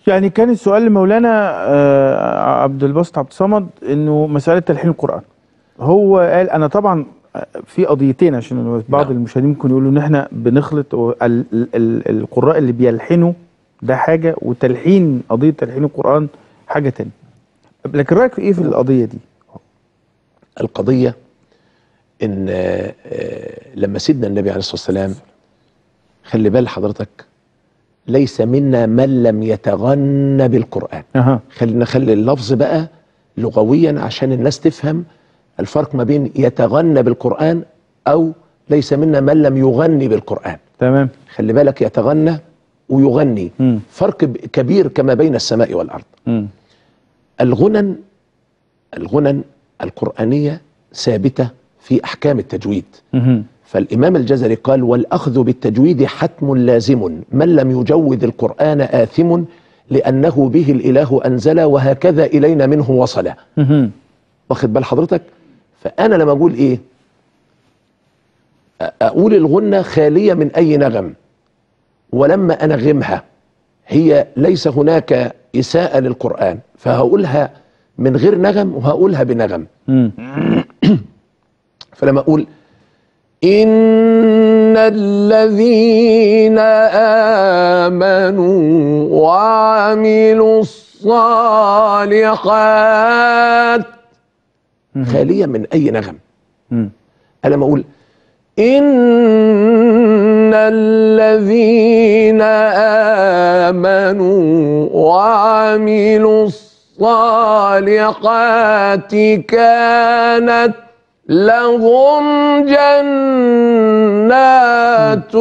يعني كان السؤال لمولانا عبد الباسط عبد الصمد انه مساله تلحين القران. هو قال انا طبعا في قضيتين عشان بعض المشاهدين ممكن يقولوا ان احنا بنخلط القراء اللي بيلحنوا ده حاجه، وتلحين قضيه تلحين القران حاجه ثانيه. لكن رايك في ايه في القضيه دي؟ القضيه ان لما سيدنا النبي عليه الصلاه والسلام، خلي بال حضرتك، ليس منا من لم يتغنى بالقرآن. خلينا نخلي اللفظ بقى لغويا عشان الناس تفهم الفرق ما بين يتغنى بالقرآن أو ليس منا من لم يغني بالقرآن. تمام. خلي بالك، يتغنى ويغني فرق كبير كما بين السماء والأرض. الغنن القرآنية ثابتة في أحكام التجويد. فالإمام الجزري قال: والأخذ بالتجويد حتم لازم، من لم يجود القرآن آثم، لأنه به الإله أنزل وهكذا إلينا منه وصل. واخد بال حضرتك؟ فأنا لما أقول إيه؟ أقول الغنة خالية من أي نغم، ولما أنغمها هي ليس هناك إساءة للقرآن، فهقولها من غير نغم وهقولها بنغم. فلما أقول إن الذين آمنوا وعملوا الصالحات، خالية من أي نغم. أنا لما أقول إن الذين آمنوا وعملوا الصالحات كانت لهم جنات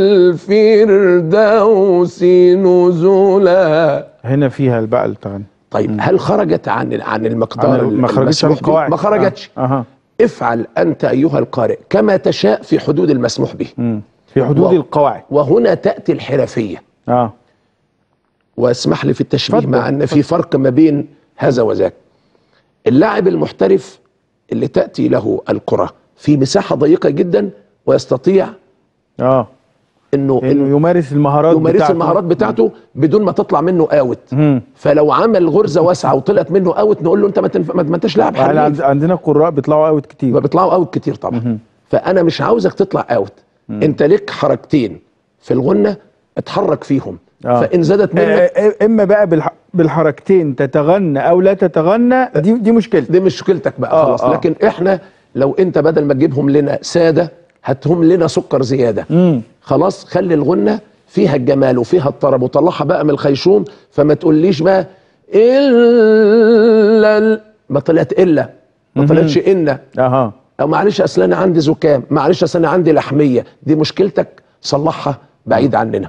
الفردوس نزلا. هنا فيها الباء التغني. طيب هل خرجت عن المقدار؟ ما خرجتش عن القواعد. ما خرجتش. افعل أنت أيها القارئ كما تشاء في حدود المسموح به، في حدود القواعد. وهنا تأتي الحرفية. واسمح لي في التشبيه مع أن في فرق ما بين هذا وذاك. اللاعب المحترف اللي تأتي له الكرة في مساحة ضيقة جدا ويستطيع انه يمارس المهارات بتاعته بدون ما تطلع منه اوت. فلو عمل غرزة واسعة وطلعت منه اوت نقول له انت ما انتش لاعب حريف. عندنا قراء بيطلعوا اوت كتير. بيطلعوا اوت كتير طبعا. فانا مش عاوزك تطلع اوت. انت لك حركتين في الغنة اتحرك فيهم. فان زادت منك اما بقى بالحركتين تتغنى او لا تتغنى، دي مشكلتك. دي مشكلتك بقى خلاص. لكن احنا لو انت بدل ما تجيبهم لنا ساده هاتهم لنا سكر زياده. خلاص، خلي الغنه فيها الجمال وفيها الطرب وطلعها بقى من الخيشوم. فما تقوليش بقى الا ما طلعت الا ما طلعتش ان او معلش اصل انا عندي زكام، معلش اصل انا عندي لحميه. دي مشكلتك، صلحها بعيد عننا.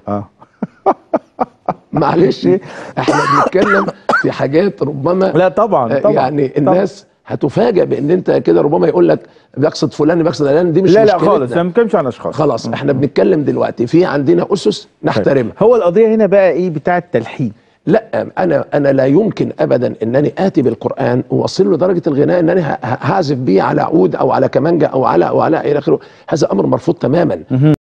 معلش احنا بنتكلم في حاجات ربما لا طبعا يعني الناس هتفاجئ بان انت كده، ربما يقول لك بيقصد فلان بيقصد علان. دي مش لا خالص، احنا ما بنتكلمش عن اشخاص. خلاص احنا بنتكلم دلوقتي في عندنا اسس نحترمها. هو القضيه هنا بقى ايه بتاع التلحين؟ لا انا لا يمكن ابدا انني اتي بالقران واوصل له درجه الغناء انني هعزف بيه على عود او على كمانجه او على الى اخره. هذا امر مرفوض تماما.